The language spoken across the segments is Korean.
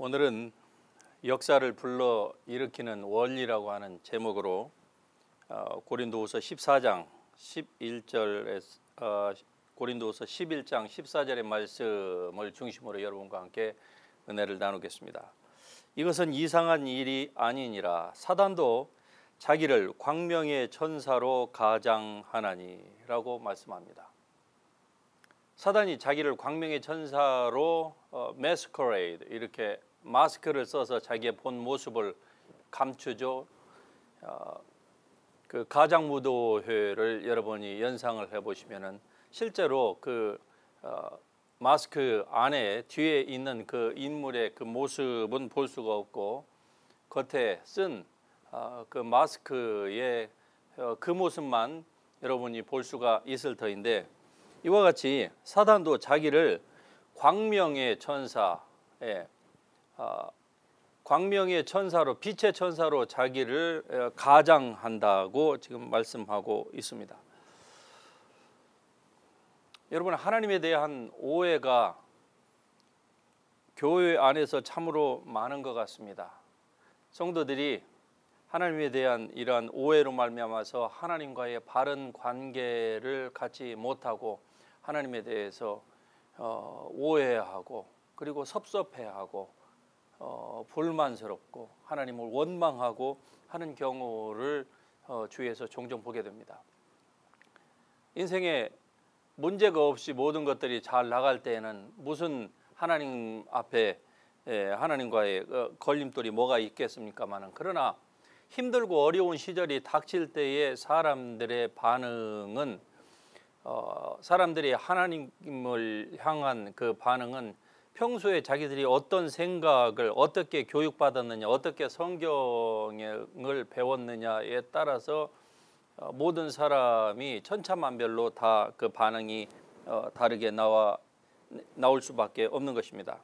오늘은 역사를 불러 일으키는 원리라고 하는 제목으로 고린도후서 14장 11절에서 고린도후서 11장 14절의 말씀을 중심으로 여러분과 함께 은혜를 나누겠습니다. 이것은 이상한 일이 아니니라 사단도 자기를 광명의 천사로 가장하나니라고 말씀합니다. 사단이 자기를 광명의 천사로 masquerade 이렇게 마스크를 써서 자기의 본 모습을 감추죠. 그 가장무도회를 여러분이 연상을 해보시면은 실제로 그 마스크 안에 뒤에 있는 그 인물의 그 모습은 볼 수가 없고 겉에 쓴 그 마스크의 그 모습만 여러분이 볼 수가 있을 터인데, 이와 같이 사단도 자기를 광명의 천사에 광명의 천사로, 빛의 천사로 자기를 가장한다고 지금 말씀하고 있습니다. 여러분, 하나님에 대한 오해가 교회 안에서 참으로 많은 것 같습니다. 성도들이 하나님에 대한 이러한 오해로 말미암아서 하나님과의 바른 관계를 갖지 못하고 하나님에 대해서 오해하고 그리고 섭섭해하고 불만스럽고 하나님을 원망하고 하는 경우를 주위에서 종종 보게 됩니다. 인생에 문제가 없이 모든 것들이 잘 나갈 때에는 무슨 하나님 앞에 하나님과의 걸림돌이 뭐가 있겠습니까마는, 그러나 힘들고 어려운 시절이 닥칠 때의 사람들의 반응은 사람들이 하나님을 향한 그 반응은 평소에 자기들이 어떤 생각을 어떻게 교육받았느냐, 어떻게 성경을 배웠느냐에 따라서 모든 사람이 천차만별로 다 그 반응이 다르게 나올 수밖에 없는 것입니다.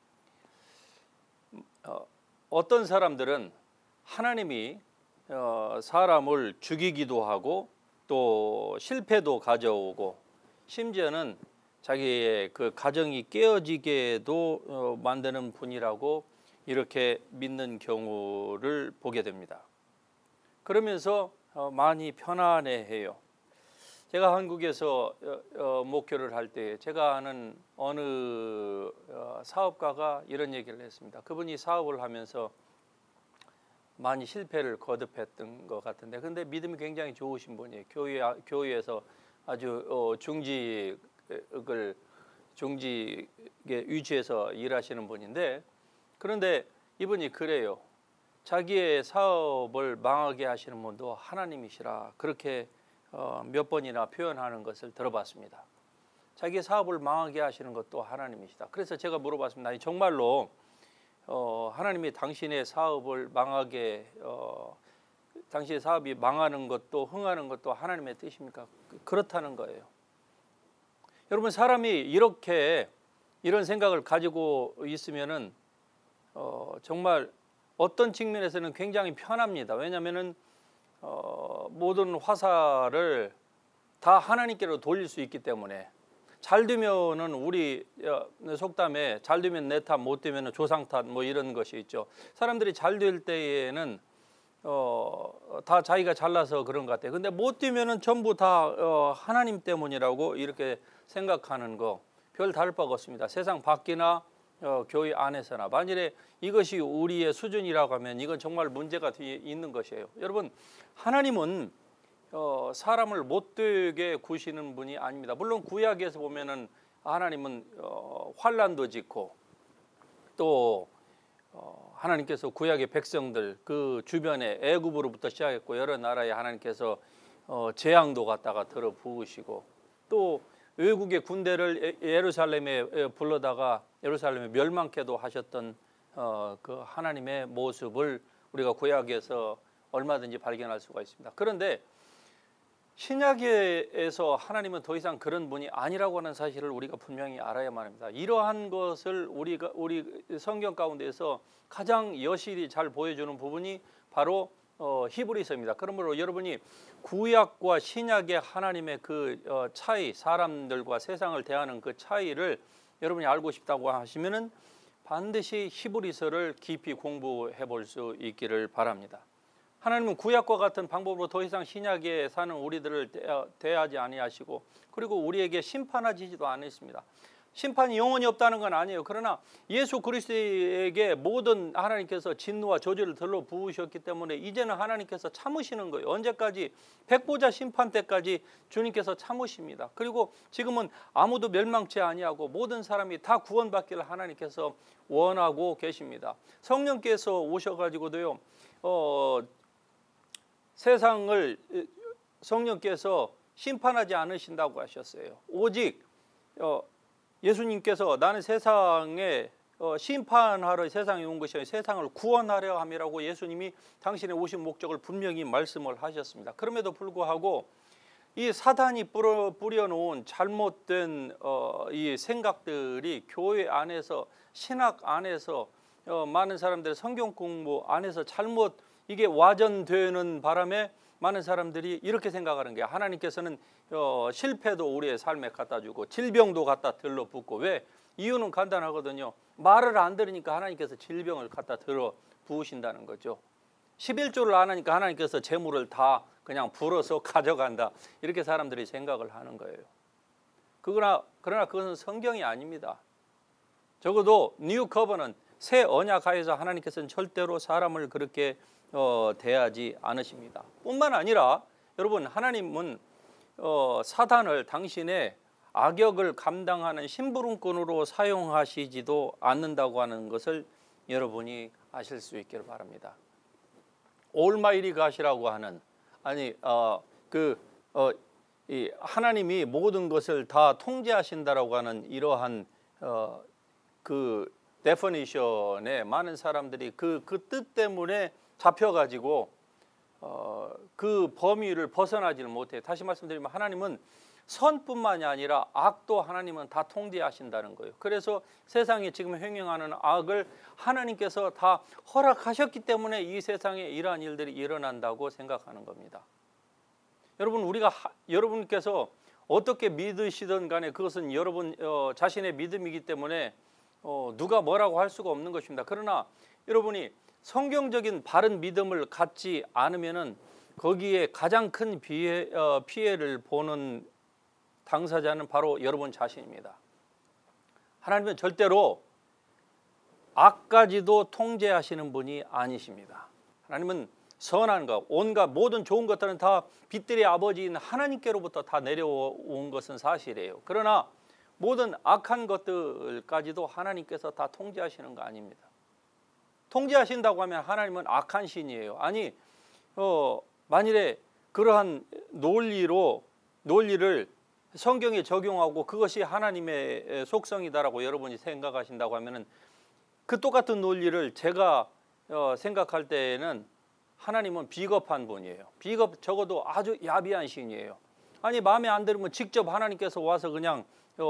어떤 사람들은 하나님이 사람을 죽이기도 하고 또 실패도 가져오고 심지어는 자기의 그 가정이 깨어지게도 만드는 분이라고 이렇게 믿는 경우를 보게 됩니다. 그러면서 많이 편안해해요. 제가 한국에서 목회를 할 때 제가 아는 어느 사업가가 이런 얘기를 했습니다. 그분이 사업을 하면서 많이 실패를 거듭했던 것 같은데, 근데 믿음이 굉장히 좋으신 분이에요. 교회에서 아주 중직에 위치해서 일하시는 분인데, 그런데 이분이 그래요. 자기의 사업을 망하게 하시는 분도 하나님이시라, 그렇게 몇 번이나 표현하는 것을 들어봤습니다. 자기의 사업을 망하게 하시는 것도 하나님이시다. 그래서 제가 물어봤습니다. 아니, 정말로 하나님이 당신의 사업을 망하게 당신의 사업이 망하는 것도 흥하는 것도 하나님의 뜻입니까? 그렇다는 거예요. 여러분, 사람이 이렇게 이런 생각을 가지고 있으면은 정말 어떤 측면에서는 굉장히 편합니다. 왜냐하면은 모든 화살을 다 하나님께로 돌릴 수 있기 때문에, 잘 되면은 우리 속담에 잘 되면 내 탓, 못 되면은 조상 탓, 뭐 이런 것이 있죠. 사람들이 잘 될 때에는 다 자기가 잘나서 그런 것 같아요. 근데 못 되면은 전부 다 하나님 때문이라고 이렇게 생각하는 거 별 다를 바가 없습니다. 세상 밖이나 교회 안에서나. 만일에 이것이 우리의 수준이라고 하면 이건 정말 문제가 있는 것이에요. 여러분, 하나님은 사람을 못되게 구시는 분이 아닙니다. 물론 구약에서 보면은 하나님은 환난도 짓고 또 하나님께서 구약의 백성들 그 주변에 애굽으로부터 시작했고 여러 나라에 하나님께서 재앙도 갖다가 들어 부으시고, 또 외국의 군대를 예루살렘에 불러다가 예루살렘에 멸망케도 하셨던 그 하나님의 모습을 우리가 구약에서 얼마든지 발견할 수가 있습니다. 그런데 신약에서 하나님은 더 이상 그런 분이 아니라고 하는 사실을 우리가 분명히 알아야만 합니다. 이러한 것을 우리 성경 가운데서 가장 여실히 잘 보여주는 부분이 바로 히브리서입니다. 그러므로 여러분이 구약과 신약의 하나님의 그 차이, 사람들과 세상을 대하는 그 차이를 여러분이 알고 싶다고 하시면은 반드시 히브리서를 깊이 공부해 볼 수 있기를 바랍니다. 하나님은 구약과 같은 방법으로 더 이상 신약에 사는 우리들을 대하지 아니하시고, 그리고 우리에게 심판하지도 않으십니다. 심판이 영원히 없다는 건 아니에요. 그러나 예수 그리스도에게 모든 하나님께서 진노와 저주를 들러 부으셨기 때문에 이제는 하나님께서 참으시는 거예요. 언제까지? 백보자 심판 때까지 주님께서 참으십니다. 그리고 지금은 아무도 멸망치 아니하고 모든 사람이 다 구원받기를 하나님께서 원하고 계십니다. 성령께서 오셔가지고도요, 세상을 성령께서 심판하지 않으신다고 하셨어요. 오직 예수님께서 나는 세상에 심판하러 세상에 온 것이 아니라 세상을 구원하려 함이라고 예수님이 당신의 오신 목적을 분명히 말씀을 하셨습니다. 그럼에도 불구하고 이 사단이 뿌려놓은 잘못된 이 생각들이 교회 안에서, 신학 안에서, 많은 사람들의 성경 공부 안에서 잘못 이게 와전되는 바람에 많은 사람들이 이렇게 생각하는 거예요. 하나님께서는 실패도 우리의 삶에 갖다 주고 질병도 갖다 들러붓고. 왜? 이유는 간단하거든요. 말을 안 들으니까 하나님께서 질병을 갖다 들어 부으신다는 거죠. 11조를 안 하니까 하나님께서 재물을 다 그냥 불어서 가져간다, 이렇게 사람들이 생각을 하는 거예요. 그러나 그것은 성경이 아닙니다. 적어도 뉴 커버넌트, 새 언약 하에서 하나님께서는 절대로 사람을 그렇게 대하지 않으십니다. 뿐만 아니라 여러분, 하나님은 사단을 당신의 악역을 감당하는 심부름꾼으로 사용하시지도 않는다고 하는 것을 여러분이 아실 수 있기를 바랍니다. 올마이리 갓이라고 하는, 이 하나님이 모든 것을 다 통제하신다라고 하는 이러한 그 데피니션에 많은 사람들이 그 뜻 때문에 잡혀가지고 그 범위를 벗어나지를 못해요. 다시 말씀드리면 하나님은 선뿐만이 아니라 악도 하나님은 다 통제하신다는 거예요. 그래서 세상에 지금 행행하는 악을 하나님께서 다 허락하셨기 때문에 이 세상에 이러한 일들이 일어난다고 생각하는 겁니다. 여러분, 여러분께서 어떻게 믿으시든 간에 그것은 여러분 자신의 믿음이기 때문에 누가 뭐라고 할 수가 없는 것입니다. 그러나 여러분이 성경적인 바른 믿음을 갖지 않으면은 거기에 가장 큰 피해를 보는 당사자는 바로 여러분 자신입니다. 하나님은 절대로 악까지도 통제하시는 분이 아니십니다. 하나님은 선한 것, 온갖 모든 좋은 것들은 다 빛들의 아버지인 하나님께로부터 다 내려온 것은 사실이에요. 그러나 모든 악한 것들까지도 하나님께서 다 통제하시는 거 아닙니다. 통제하신다고 하면 하나님은 악한 신이에요. 아니, 만일에 그러한 논리를 성경에 적용하고 그것이 하나님의 속성이다라고 여러분이 생각하신다고 하면은 그 똑같은 논리를 제가 생각할 때에는 하나님은 비겁한 분이에요. 적어도 아주 야비한 신이에요. 아니, 마음에 안 들으면 직접 하나님께서 와서 그냥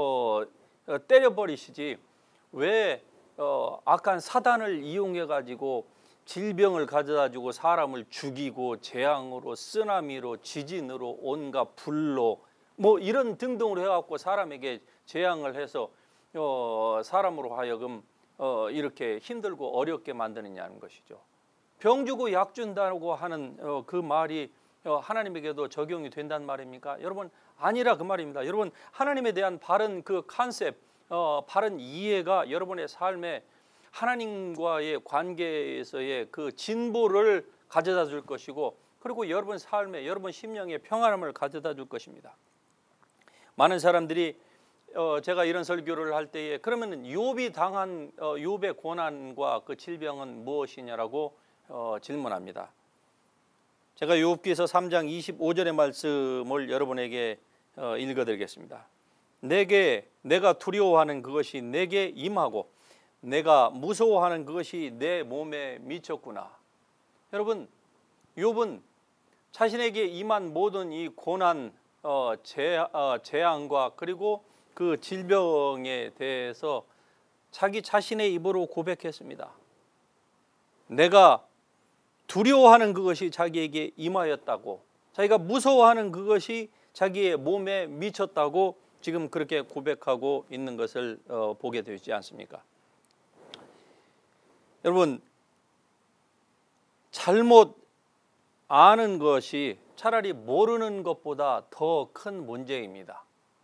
때려버리시지, 왜 악한 사단을 이용해 가지고 질병을 가져다 주고 사람을 죽이고 재앙으로, 쓰나미로, 지진으로, 온갖 불로 뭐 이런 등등으로 해갖고 사람에게 재앙을 해서 사람으로 하여금 이렇게 힘들고 어렵게 만드느냐는 것이죠. 병 주고 약 준다고 하는 그 말이 하나님에게도 적용이 된단 말입니까? 여러분, 아니라 그 말입니다. 여러분, 하나님에 대한 바른 그 컨셉, 바른 이해가 여러분의 삶에 하나님과의 관계에서의 그 진보를 가져다 줄 것이고, 그리고 여러분 삶에, 여러분 심령에 평안함을 가져다 줄 것입니다. 많은 사람들이 제가 이런 설교를 할 때에 그러면 욥이 당한 욥의 고난과 그 질병은 무엇이냐라고 질문합니다. 제가 욥기서 3장 25절의 말씀을 여러분에게 읽어드리겠습니다. 내가 두려워하는 그것이 내게 임하고 내가 무서워하는 그것이 내 몸에 미쳤구나. 여러분, 욥은 자신에게 임한 모든 이 고난, 재앙과 그리고 그 질병에 대해서 자기 자신의 입으로 고백했습니다. 내가 두려워하는 그것이 자기에게 임하였다고, 자기가 무서워하는 그것이 자기의 몸에 미쳤다고 지금 그렇게 고백하고 있는 것을 보게 되지 않습니까? 여러분, 잘못 아는 것이 차라리 모르는 것보다 더 큰 문제입니다.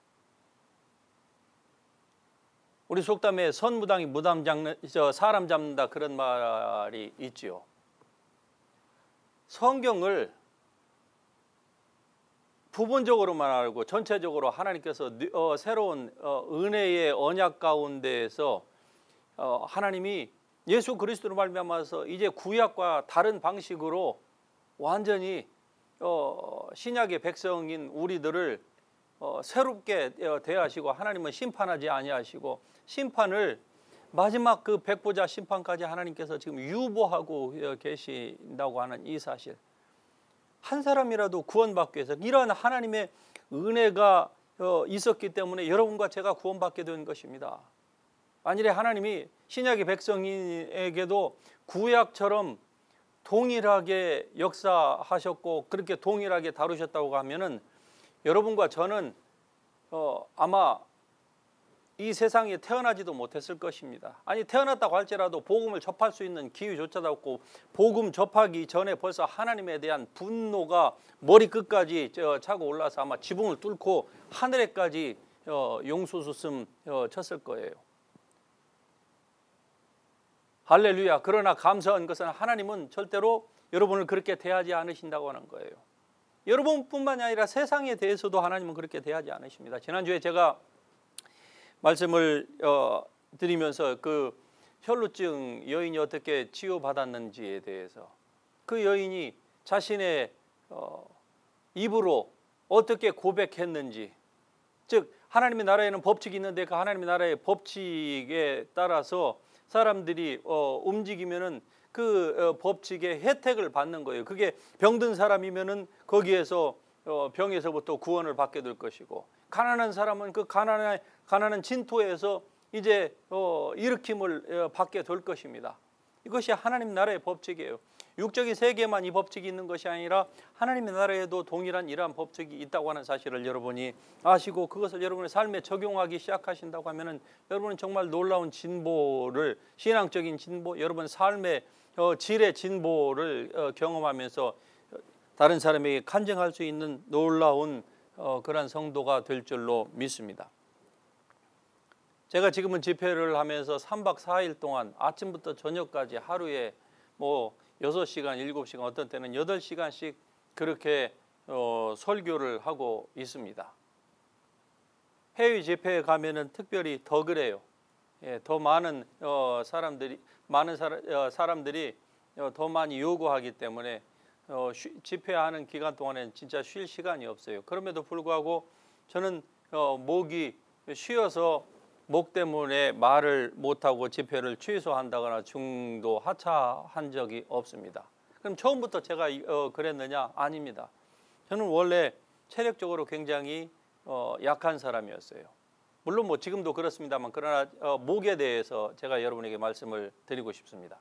우리 속담에 선무당이 무당 잡는, 사람 잡는다 그런 말이 있지요. 성경을 부분적으로만 알고 전체적으로 하나님께서 새로운 은혜의 언약 가운데에서 하나님이 예수 그리스도로 말미암아서 이제 구약과 다른 방식으로 완전히 신약의 백성인 우리들을 새롭게 대하시고, 하나님은 심판하지 아니하시고 심판을 마지막 그 백보자 심판까지 하나님께서 지금 유보하고 계신다고 하는 이 사실, 한 사람이라도 구원받기 위해서 이러한 하나님의 은혜가 있었기 때문에 여러분과 제가 구원받게 된 것입니다. 만일에 하나님이 신약의 백성에게도 구약처럼 동일하게 역사하셨고 그렇게 동일하게 다루셨다고 하면은 여러분과 저는 아마 이 세상에 태어나지도 못했을 것입니다. 아니, 태어났다고 할지라도 복음을 접할 수 있는 기회조차도 없고, 복음 접하기 전에 벌써 하나님에 대한 분노가 머리끝까지 차고 올라서 아마 지붕을 뚫고 하늘에까지 용수수씀 쳤을 거예요. 할렐루야. 그러나 감사한 것은 하나님은 절대로 여러분을 그렇게 대하지 않으신다고 하는 거예요. 여러분뿐만이 아니라 세상에 대해서도 하나님은 그렇게 대하지 않으십니다. 지난주에 제가 말씀을 드리면서 그 혈루증 여인이 어떻게 치유받았는지에 대해서, 그 여인이 자신의 입으로 어떻게 고백했는지, 즉 하나님의 나라에는 법칙이 있는데 그 하나님의 나라의 법칙에 따라서 사람들이 움직이면은 그 법칙의 혜택을 받는 거예요. 그게 병든 사람이면은 거기에서 병에서부터 구원을 받게 될 것이고, 가난한 사람은 그 가난한 진토에서 이제 일으킴을 받게 될 것입니다. 이것이 하나님 나라의 법칙이에요. 육적인 세계만 이 법칙이 있는 것이 아니라 하나님의 나라에도 동일한 이러한 법칙이 있다고 하는 사실을 여러분이 아시고, 그것을 여러분의 삶에 적용하기 시작하신다고 하면은 여러분은 정말 놀라운 진보를, 신앙적인 진보, 여러분 삶의 질의 진보를 경험하면서 다른 사람에게 간증할 수 있는 놀라운 그러한 성도가 될 줄로 믿습니다. 제가 지금은 집회를 하면서 3박 4일 동안 아침부터 저녁까지 하루에 뭐 6시간, 7시간, 어떤 때는 8시간씩 그렇게 설교를 하고 있습니다. 해외 집회에 가면은 특별히 더 그래요. 예, 더 많은 사람들이 더 많이 요구하기 때문에 집회하는 기간 동안에는 진짜 쉴 시간이 없어요. 그럼에도 불구하고 저는 목이 쉬어서 목 때문에 말을 못하고 집회를 취소한다거나 중도 하차한 적이 없습니다. 그럼 처음부터 제가 그랬느냐? 아닙니다. 저는 원래 체력적으로 굉장히 약한 사람이었어요. 물론 뭐 지금도 그렇습니다만, 그러나 목에 대해서 제가 여러분에게 말씀을 드리고 싶습니다.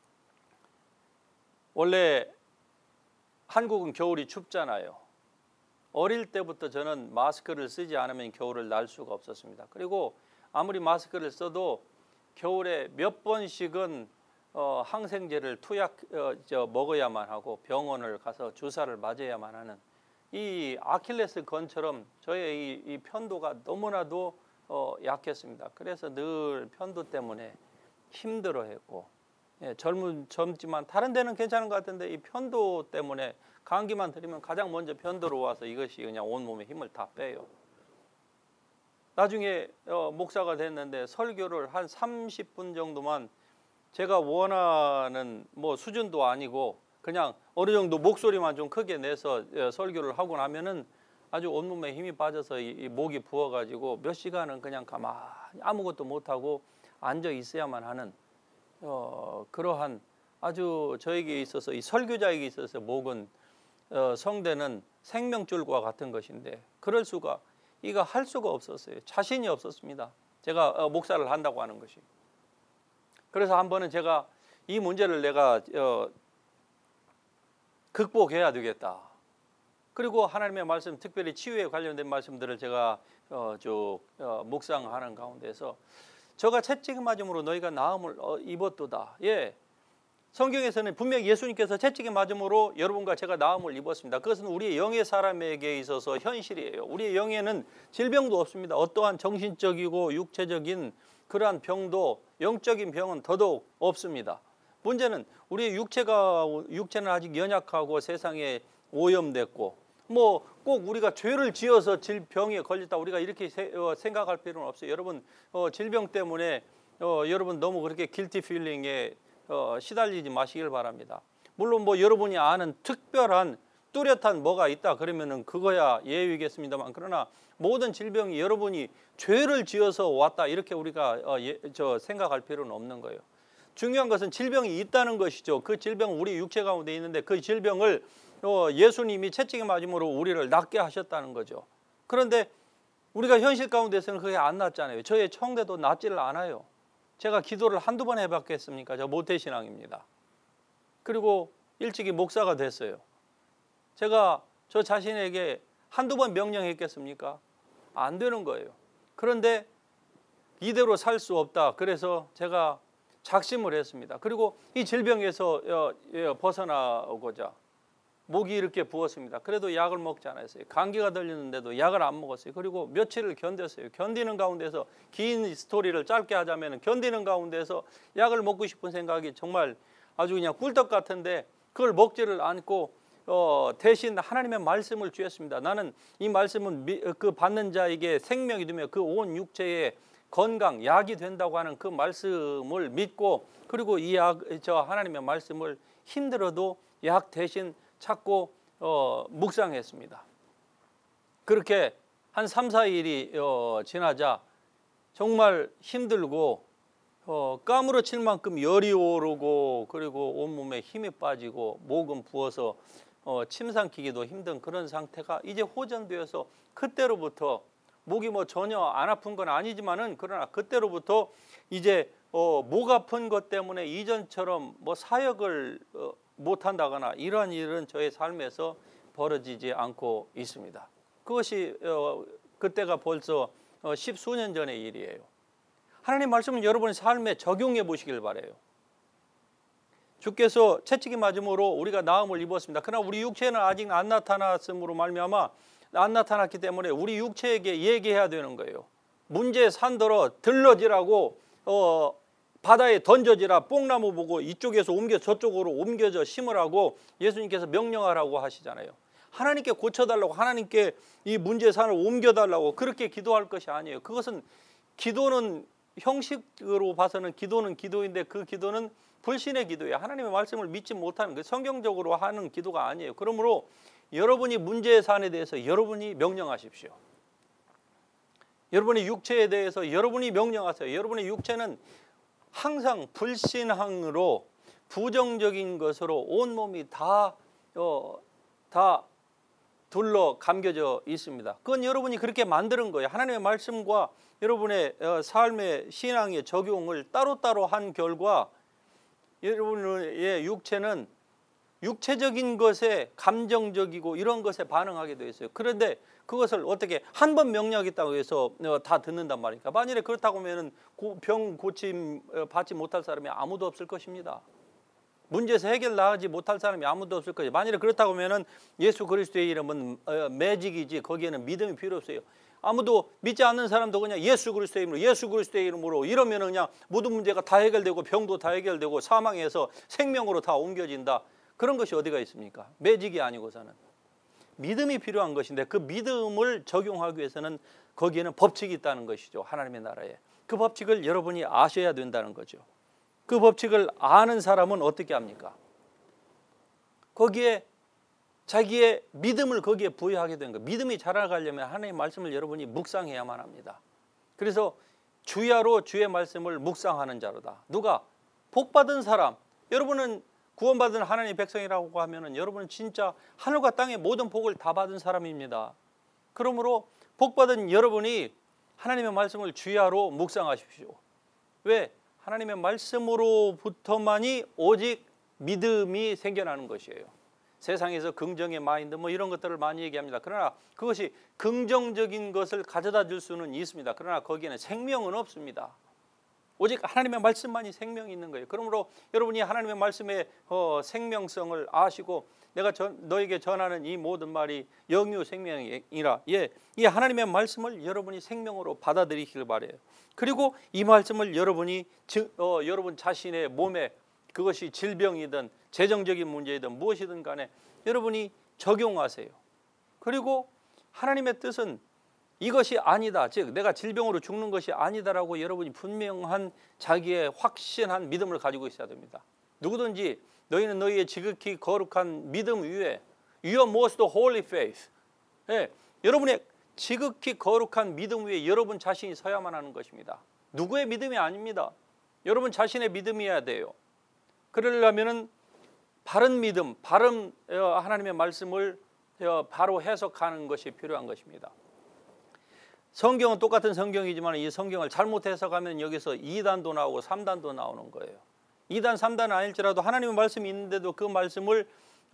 원래 한국은 겨울이 춥잖아요. 어릴 때부터 저는 마스크를 쓰지 않으면 겨울을 날 수가 없었습니다. 그리고 아무리 마스크를 써도 겨울에 몇 번씩은 항생제를 먹어야만 하고 병원을 가서 주사를 맞아야만 하는 이 아킬레스 건처럼 저의 이 편도가 너무나도 약했습니다. 그래서 늘 편도 때문에 힘들어했고, 예, 젊지만 다른 데는 괜찮은 것 같은데 이 편도 때문에 감기만 들이면 가장 먼저 편도로 와서 이것이 그냥 온몸에 힘을 다 빼요. 나중에 목사가 됐는데 설교를 한 30분 정도만 제가 원하는 뭐 수준도 아니고 그냥 어느 정도 목소리만 좀 크게 내서 설교를 하고 나면은 아주 온몸에 힘이 빠져서 이 목이 부어가지고 몇 시간은 그냥 가만히 아무것도 못하고 앉아 있어야만 하는 그러한, 아주 저에게 있어서, 이 설교자에게 있어서 목은 성대는 생명줄과 같은 것인데 그럴 수가, 이거 할 수가 없었어요. 자신이 없었습니다. 제가 목사를 한다고 하는 것이. 그래서 한 번은 제가 이 문제를 내가 극복해야 되겠다. 그리고 하나님의 말씀, 특별히 치유에 관련된 말씀들을 제가 묵상하는 가운데서 저가 채찍 맞음으로 너희가 나음을 입었도다. 예, 성경에서는 분명히 예수님께서 채찍에 맞음으로 여러분과 제가 나음을 입었습니다. 그것은 우리의 영의 사람에게 있어서 현실이에요. 우리의 영에는 질병도 없습니다. 어떠한 정신적이고 육체적인 그러한 병도, 영적인 병은 더더욱 없습니다. 문제는 우리의 육체는 아직 연약하고 세상에 오염됐고, 뭐 꼭 우리가 죄를 지어서 질병에 걸렸다 우리가 이렇게 생각할 필요는 없어요. 여러분 질병 때문에 여러분 너무 그렇게 길티 필링에 시달리지 마시길 바랍니다. 물론 뭐 여러분이 아는 특별한 뚜렷한 뭐가 있다 그러면은 그거야 예외겠습니다만, 그러나 모든 질병이 여러분이 죄를 지어서 왔다 이렇게 우리가 생각할 필요는 없는 거예요. 중요한 것은 질병이 있다는 것이죠. 그 질병은 우리 육체 가운데 있는데 그 질병을 예수님이 채찍에 맞음으로 우리를 낫게 하셨다는 거죠. 그런데 우리가 현실 가운데서는 그게 안 낫잖아요. 저의 청대도 낫지를 않아요. 제가 기도를 한두 번 해봤겠습니까? 저 모태신앙입니다. 그리고 일찍이 목사가 됐어요. 제가 저 자신에게 한두 번 명령했겠습니까? 안 되는 거예요. 그런데 이대로 살 수 없다. 그래서 제가 작심을 했습니다. 그리고 이 질병에서 벗어나고자 목이 이렇게 부었습니다. 그래도 약을 먹지 않았어요. 감기가 들리는데도 약을 안 먹었어요. 그리고 며칠을 견뎠어요. 견디는 가운데서 긴 스토리를 짧게 하자면 견디는 가운데서 약을 먹고 싶은 생각이 정말 아주 그냥 꿀떡 같은데 그걸 먹지를 않고 대신 하나님의 말씀을 주었습니다. 나는 이 말씀은 그 받는 자에게 생명이 되며 그 온 육체에 건강, 약이 된다고 하는 그 말씀을 믿고, 그리고 이 하나님의 말씀을 힘들어도 약 대신 찾고 묵상했습니다. 그렇게 한 3, 4일이 지나자 정말 힘들고 까무러칠 만큼 열이 오르고, 그리고 온몸에 힘이 빠지고 목은 부어서 침 삼키기도 힘든 그런 상태가 이제 호전되어서, 그때로부터 목이 뭐 전혀 안 아픈 건 아니지만은 그러나 그때로부터 이제 목 아픈 것 때문에 이전처럼 뭐 사역을 못 한다거나 이러한 일은 저의 삶에서 벌어지지 않고 있습니다. 그것이 그때가 벌써 10수년 전의 일이에요. 하나님 말씀은 여러분의 삶에 적용해 보시길 바라요. 주께서 채찍이 맞음으로 우리가 나음을 입었습니다. 그러나 우리 육체는 아직 안 나타났으므로 말미암아 안 나타났기 때문에 우리 육체에게 얘기해야 되는 거예요. 문제 산더러 들러지라고 바다에 던져지라, 뽕나무 보고 이쪽에서 옮겨 저쪽으로 옮겨져 심으라고 예수님께서 명령하라고 하시잖아요. 하나님께 고쳐달라고, 하나님께 이 문제산을 옮겨달라고 그렇게 기도할 것이 아니에요. 그것은 기도는 형식으로 봐서는 기도는 기도인데 그 기도는 불신의 기도예요. 하나님의 말씀을 믿지 못하는, 성경적으로 하는 기도가 아니에요. 그러므로 여러분이 문제산에 대해서 여러분이 명령하십시오. 여러분의 육체에 대해서 여러분이 명령하세요. 여러분의 육체는 항상 불신앙으로 부정적인 것으로 온몸이 다 둘러 감겨져 있습니다. 그건 여러분이 그렇게 만드는 거예요. 하나님의 말씀과 여러분의 삶의 신앙의 적용을 따로따로 한 결과 여러분의 육체는 육체적인 것에 감정적이고 이런 것에 반응하게 되어 있어요. 그런데 그것을 어떻게 한 번 명령하겠다고 해서 다 듣는단 말입니까? 만일에 그렇다고 하면 병 고침 받지 못할 사람이 아무도 없을 것입니다. 문제에서 해결 나가지 못할 사람이 아무도 없을 거예요. 만일에 그렇다고 하면 예수 그리스도의 이름은 매직이지 거기에는 믿음이 필요 없어요. 아무도 믿지 않는 사람도 그냥 예수 그리스도의 이름으로 이러면 그냥 모든 문제가 다 해결되고 병도 다 해결되고 사망에서 생명으로 다 옮겨진다. 그런 것이 어디가 있습니까? 매직이 아니고서는 믿음이 필요한 것인데 그 믿음을 적용하기 위해서는 거기에는 법칙이 있다는 것이죠. 하나님의 나라에. 그 법칙을 여러분이 아셔야 된다는 거죠. 그 법칙을 아는 사람은 어떻게 합니까? 거기에 자기의 믿음을 거기에 부여하게 되는 거예요. 믿음이 자라가려면 하나님의 말씀을 여러분이 묵상해야만 합니다. 그래서 주야로 주의 말씀을 묵상하는 자로다. 누가? 복받은 사람. 여러분은 구원받은 하나님의 백성이라고 하면은 여러분은 진짜 하늘과 땅의 모든 복을 다 받은 사람입니다. 그러므로 복받은 여러분이 하나님의 말씀을 주야로 묵상하십시오. 왜? 하나님의 말씀으로부터만이 오직 믿음이 생겨나는 것이에요. 세상에서 긍정의 마인드 뭐 이런 것들을 많이 얘기합니다. 그러나 그것이 긍정적인 것을 가져다 줄 수는 있습니다. 그러나 거기에는 생명은 없습니다. 오직 하나님의 말씀만이 생명이 있는 거예요. 그러므로 여러분이 하나님의 말씀의 생명성을 아시고 내가 너에게 전하는 이 모든 말이 영유 생명이라, 이 하나님의 말씀을 여러분이 생명으로 받아들이시길 바라요. 그리고 이 말씀을 여러분이 여러분 자신의 몸에, 그것이 질병이든 재정적인 문제이든 무엇이든 간에 여러분이 적용하세요. 그리고 하나님의 뜻은 이것이 아니다, 즉 내가 질병으로 죽는 것이 아니다라고 여러분이 분명한 자기의 확신한 믿음을 가지고 있어야 됩니다. 누구든지 너희는 너희의 지극히 거룩한 믿음 위에, your most holy faith, 여러분의 지극히 거룩한 믿음 위에 여러분 자신이 서야만 하는 것입니다. 누구의 믿음이 아닙니다. 여러분 자신의 믿음이어야 돼요. 그러려면은 바른 믿음, 바른 하나님의 말씀을 바로 해석하는 것이 필요한 것입니다. 성경은 똑같은 성경이지만 이 성경을 잘못 해석하면 여기서 2단도 나오고 3단도 나오는 거예요. 2단, 3단은 아닐지라도 하나님의 말씀이 있는데도 그 말씀을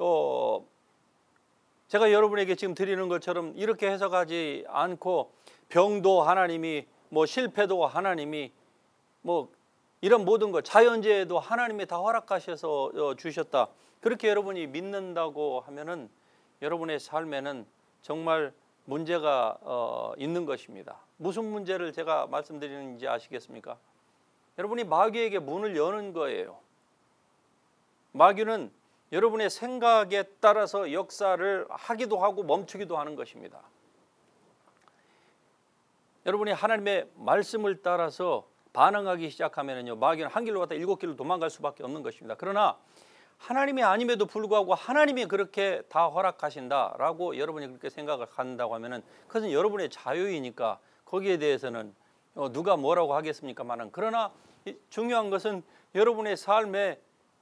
제가 여러분에게 지금 드리는 것처럼 이렇게 해석하지 않고 병도 하나님이, 실패도 하나님이, 이런 모든 것, 자연재해도 하나님이 다 허락하셔서 주셨다, 그렇게 여러분이 믿는다고 하면은 여러분의 삶에는 정말 문제가 있는 것입니다. 무슨 문제를 제가 말씀드리는지 아시겠습니까? 여러분이 마귀에게 문을 여는 거예요. 마귀는 여러분의 생각에 따라서 역사를 하기도 하고 멈추기도 하는 것입니다. 여러분이 하나님의 말씀을 따라서 반응하기 시작하면요, 마귀는 한 길로 갔다 7길로 도망갈 수밖에 없는 것입니다. 그러나 하나님이 아님에도 불구하고 하나님이 그렇게 다 허락하신다라고 여러분이 그렇게 생각을 한다고 하면은 그것은 여러분의 자유이니까 거기에 대해서는 누가 뭐라고 하겠습니까만은, 그러나 중요한 것은 여러분의 삶을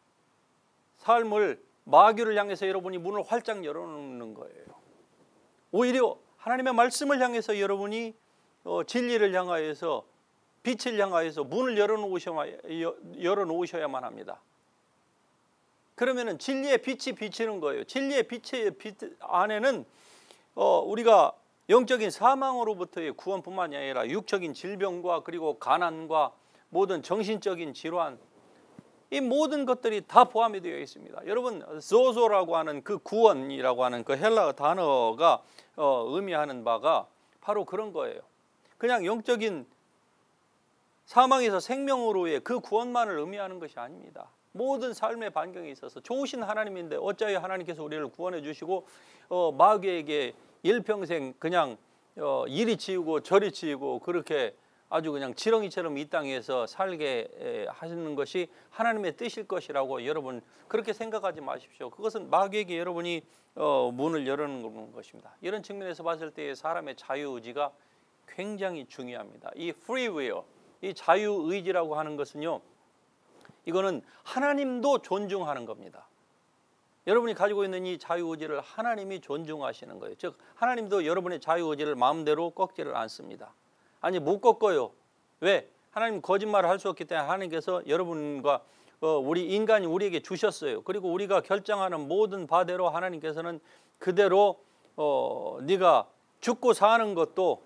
마귀를 향해서 여러분이 문을 활짝 열어놓는 거예요. 오히려 하나님의 말씀을 향해서 여러분이 진리를 향하여서, 빛을 향하여서 문을 열어놓으셔야만 합니다. 그러면은 진리의 빛이 비치는 거예요. 진리의 빛의 빛 안에는 우리가 영적인 사망으로부터의 구원뿐만이 아니라 육적인 질병과 그리고 가난과 모든 정신적인 질환, 이 모든 것들이 다 포함이 되어 있습니다. 여러분, 소소라고 하는 그 구원이라고 하는 그 헬라 단어가 의미하는 바가 바로 그런 거예요. 그냥 영적인 사망에서 생명으로의 그 구원만을 의미하는 것이 아닙니다. 모든 삶의 반경에 있어서 좋으신 하나님인데 어찌하여 하나님께서 우리를 구원해 주시고 마귀에게 일평생 그냥 이리 치우고 저리 치우고 그렇게 아주 그냥 지렁이처럼 이 땅에서 살게 하시는 것이 하나님의 뜻일 것이라고 여러분 그렇게 생각하지 마십시오. 그것은 마귀에게 여러분이 문을 열어놓는 것입니다. 이런 측면에서 봤을 때 사람의 자유의지가 굉장히 중요합니다. 이 free will, 이 자유의지라고 하는 것은요, 이거는 하나님도 존중하는 겁니다. 여러분이 가지고 있는 이 자유의지를 하나님이 존중하시는 거예요. 즉 하나님도 여러분의 자유의지를 마음대로 꺾지를 않습니다. 아니, 못 꺾어요. 왜? 하나님 거짓말을 할 수 없기 때문에 하나님께서 여러분과 우리 인간이 우리에게 주셨어요. 그리고 우리가 결정하는 모든 바대로 하나님께서는 그대로 네가 죽고 사는 것도,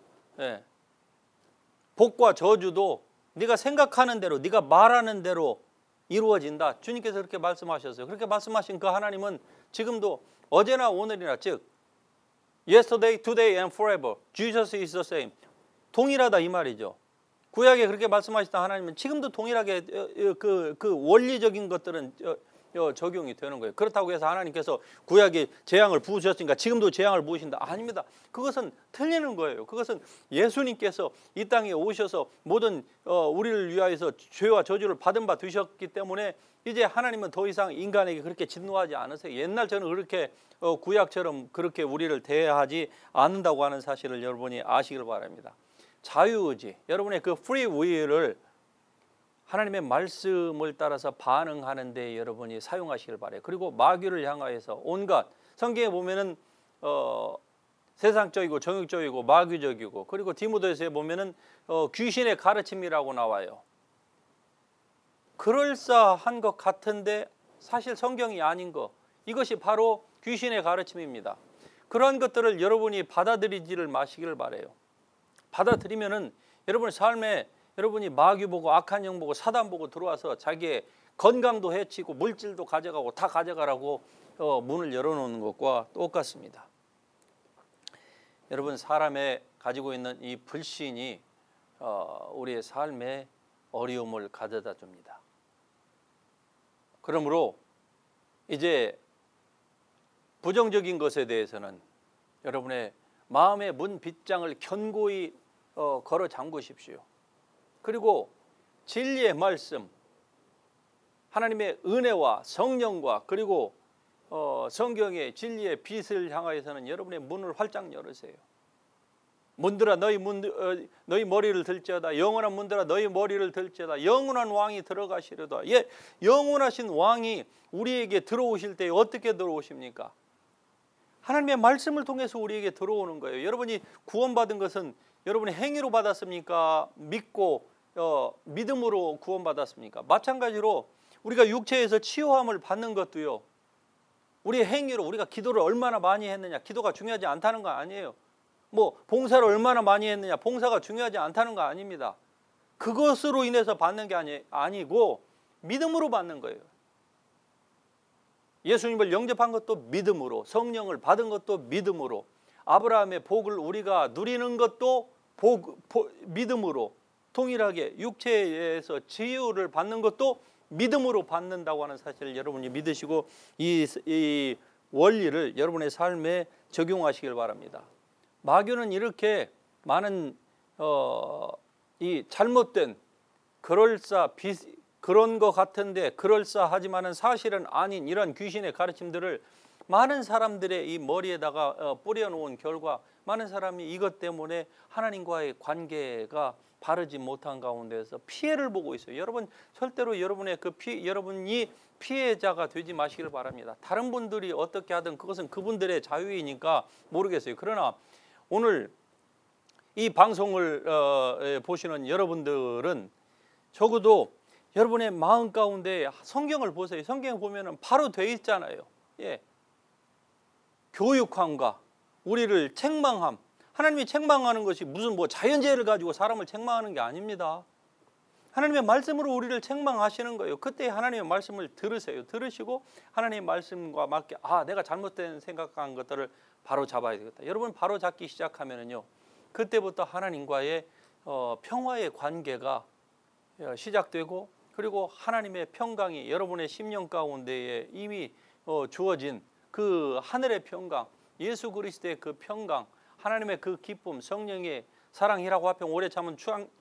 복과 저주도 네가 생각하는 대로, 네가 말하는 대로 이루어진다. 주님께서 그렇게 말씀하셨어요. 그렇게 말씀하신 그 하나님은 지금도 어제나 오늘이나, 즉 yesterday, today and forever Jesus is the same, 동일하다 이 말이죠. 구약에 그렇게 말씀하셨던 하나님은 지금도 동일하게 그 원리적인 것들은 적용이 되는 거예요. 그렇다고 해서 하나님께서 구약에 재앙을 부으셨으니까 지금도 재앙을 부으신다, 아닙니다. 그것은 틀리는 거예요. 그것은 예수님께서 이 땅에 오셔서 모든 우리를 위하여서 죄와 저주를 받은 바 되셨기 때문에 이제 하나님은 더 이상 인간에게 그렇게 진노하지 않으세요. 옛날처럼 그렇게 구약처럼 그렇게 우리를 대하지 않는다고 하는 사실을 여러분이 아시길 바랍니다. 자유의지, 여러분의 그 free will을 하나님의 말씀을 따라서 반응하는 데 여러분이 사용하시길 바라요. 그리고 마귀를 향하여서 온갖, 성경에 보면은 세상적이고 정욕적이고 마귀적이고, 그리고 디모데서에 보면은 귀신의 가르침이라고 나와요. 그럴싸한 것 같은데 사실 성경이 아닌 것, 이것이 바로 귀신의 가르침입니다. 그러한 것들을 여러분이 받아들이지를 마시기를 바라요. 받아들이면은 여러분의 삶에 여러분이 마귀 보고 악한 영 보고 사단 보고 들어와서 자기의 건강도 해치고 물질도 가져가고 다 가져가라고 문을 열어놓는 것과 똑같습니다. 여러분, 사람의 가지고 있는 이 불신이 우리의 삶에 어려움을 가져다 줍니다. 그러므로 이제 부정적인 것에 대해서는 여러분의 마음의 문 빗장을 견고히 걸어 잠그십시오. 그리고 진리의 말씀, 하나님의 은혜와 성령과 그리고 성경의 진리의 빛을 향하여서는 여러분의 문을 활짝 열으세요. 문들아 너희 머리를 들지어다. 영원한 문들아 너희 머리를 들지어다. 영원한 왕이 들어가시려다. 예, 영원하신 왕이 우리에게 들어오실 때 어떻게 들어오십니까? 하나님의 말씀을 통해서 우리에게 들어오는 거예요. 여러분이 구원받은 것은 여러분이 행위로 받았습니까? 믿고 믿음으로 구원받았습니까? 마찬가지로 우리가 육체에서 치유함을 받는 것도요, 우리의 행위로, 우리가 기도를 얼마나 많이 했느냐, 기도가 중요하지 않다는 거 아니에요. 뭐 봉사를 얼마나 많이 했느냐, 봉사가 중요하지 않다는 거 아닙니다. 그것으로 인해서 받는 게 아니고 믿음으로 받는 거예요. 예수님을 영접한 것도 믿음으로, 성령을 받은 것도 믿음으로, 아브라함의 복을 우리가 누리는 것도 믿음으로, 동일하게 육체에서 치유를 받는 것도 믿음으로 받는다고 하는 사실을 여러분이 믿으시고 이 원리를 여러분의 삶에 적용하시길 바랍니다. 마귀는 이렇게 많은 이 잘못된 그런 것 같은데 그럴싸하지만은 사실은 아닌 이런 귀신의 가르침들을 많은 사람들의 이 머리에다가 뿌려놓은 결과 많은 사람이 이것 때문에 하나님과의 관계가 바르지 못한 가운데서 피해를 보고 있어요. 여러분, 절대로 여러분이 피해자가 되지 마시길 바랍니다. 다른 분들이 어떻게 하든 그것은 그분들의 자유이니까 모르겠어요. 그러나 오늘 이 방송을 보시는 여러분들은 적어도 여러분의 마음 가운데 성경을 보세요. 성경을 보면은 바로 돼 있잖아요. 예. 교육함과 우리를 책망함. 하나님이 책망하는 것이 무슨 뭐 자연재해를 가지고 사람을 책망하는 게 아닙니다. 하나님의 말씀으로 우리를 책망하시는 거예요. 그때 하나님의 말씀을 들으세요. 들으시고 하나님의 말씀과 맞게 내가 잘못된 생각한 것들을 바로 잡아야 되겠다. 여러분, 바로 잡기 시작하면은요, 그때부터 하나님과의 평화의 관계가 시작되고, 그리고 하나님의 평강이 여러분의 심령 가운데에 이미 주어진 그 하늘의 평강, 예수 그리스도의 그 평강, 하나님의 그 기쁨, 성령의 사랑이라고 하면 오래 참은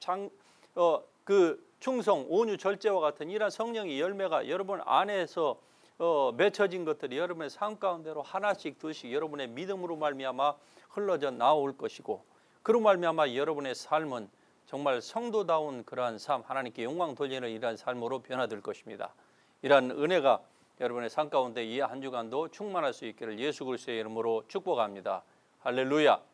그 충성, 온유, 절제와 같은 이런 성령의 열매가 여러분 안에서 맺혀진 것들이 여러분의 삶 가운데로 하나씩 둘씩 여러분의 믿음으로 말미암아 흘러져 나올 것이고, 그로 말미암아 여러분의 삶은 정말 성도다운 그러한 삶, 하나님께 영광 돌리는 이러한 삶으로 변화될 것입니다. 이러한 은혜가 여러분의 삶 가운데 이 한 주간도 충만할 수 있기를 예수 그리스도의 이름으로 축복합니다. 할렐루야.